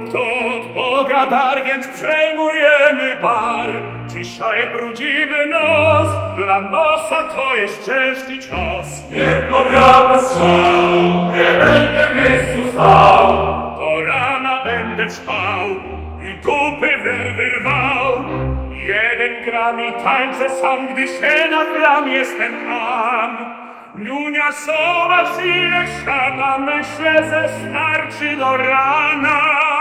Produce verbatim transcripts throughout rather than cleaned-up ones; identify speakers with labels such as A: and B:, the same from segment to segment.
A: To od Boga dar, więc przejmujemy bar. Dzisiaj brudzimy nos, dla nosa to jest ciężki cios.
B: Jedno gramy strzał, nie będę w miejscu stał.
A: Do rana będę trwał i dupy wyrwał. Jeden gram i tańczę sam, gdy się nachylam, jestem tam. Niunia, zobacz ile świata, myślę, że starczy do rana.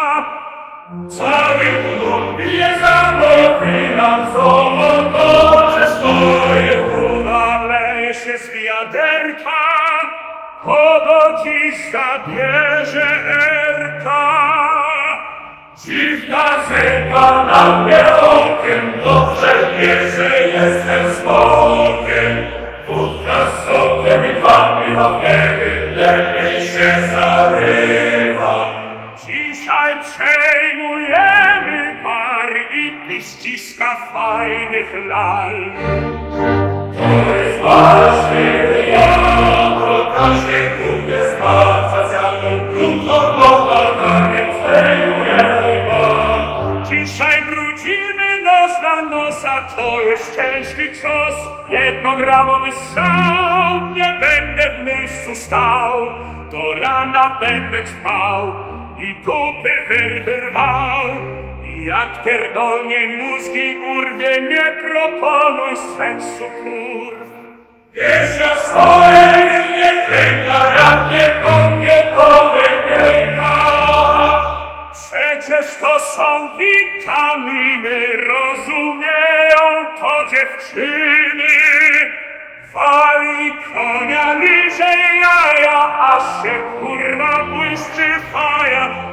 B: Cały budok bije za mną, chwilą złoto, że stoję.
A: Woda leje się z wiaderka, kogo dziś zabierze Erka.
B: Dziwna rzeka na mnie okiem, dobrze wie, że jestem smokiem. Wódka z sokiem i dwa piwa wtedy lepiej się zarywa.
A: Dzisiaj przejmujemy bar i ściska fajnych lal.
B: To jest ważny ja, to każdy kupie spadza z jaką krótką pochłonaniem przejmujemy bar.
A: Dzisiaj brudzimy nos na nosa, to jest ciężki cios. Jednogramowy strzał, nie będę w miejscu stał. Do rana będę trwał i dupy wyrwał. Jak pierdolnie mózgi urwie, nie proponuj sensu kurw.
B: Jeszcze swoje nie kręga, jak nie kobietowe piękna.
A: Przecież to są witaminy, rozumieją to dziewczyny. Wali konia, liże jaja, aż się kurwa błyszczy faja.